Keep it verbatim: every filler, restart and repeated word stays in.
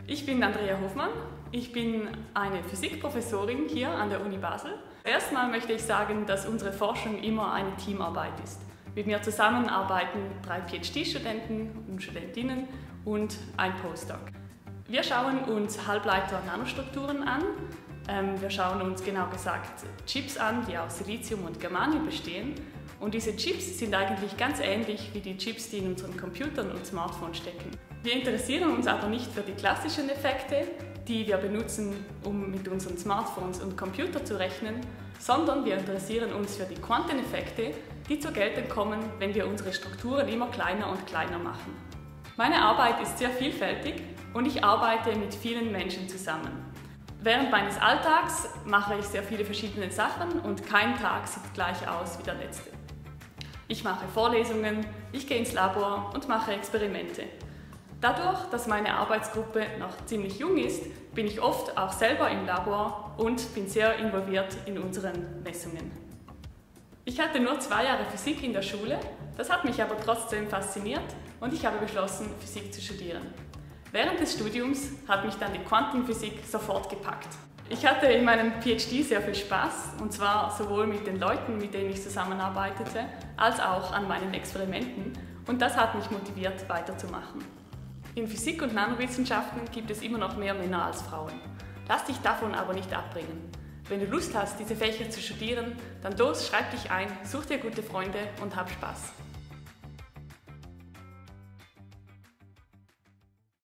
Ich bin Andrea Hofmann. Ich bin eine Physikprofessorin hier an der Uni Basel. Erstmal möchte ich sagen, dass unsere Forschung immer eine Teamarbeit ist. Mit mir zusammenarbeiten drei PhD-Studenten und Studentinnen und ein Postdoc. Wir schauen uns Halbleiter-Nanostrukturen an. Wir schauen uns genau gesagt Chips an, die aus Silizium und Germanium bestehen. Und diese Chips sind eigentlich ganz ähnlich wie die Chips, die in unseren Computern und Smartphones stecken. Wir interessieren uns aber nicht für die klassischen Effekte, die wir benutzen, um mit unseren Smartphones und Computern zu rechnen, sondern wir interessieren uns für die Quanteneffekte, die zur Geltung kommen, wenn wir unsere Strukturen immer kleiner und kleiner machen. Meine Arbeit ist sehr vielfältig und ich arbeite mit vielen Menschen zusammen. Während meines Alltags mache ich sehr viele verschiedene Sachen und kein Tag sieht gleich aus wie der letzte. Ich mache Vorlesungen, ich gehe ins Labor und mache Experimente. Dadurch, dass meine Arbeitsgruppe noch ziemlich jung ist, bin ich oft auch selber im Labor und bin sehr involviert in unseren Messungen. Ich hatte nur zwei Jahre Physik in der Schule, das hat mich aber trotzdem fasziniert und ich habe beschlossen, Physik zu studieren. Während des Studiums hat mich dann die Quantenphysik sofort gepackt. Ich hatte in meinem PhD sehr viel Spaß, und zwar sowohl mit den Leuten, mit denen ich zusammenarbeitete, als auch an meinen Experimenten, und das hat mich motiviert, weiterzumachen. In Physik und Nanowissenschaften gibt es immer noch mehr Männer als Frauen. Lass dich davon aber nicht abbringen. Wenn du Lust hast, diese Fächer zu studieren, dann los, schreib dich ein, such dir gute Freunde und hab Spaß.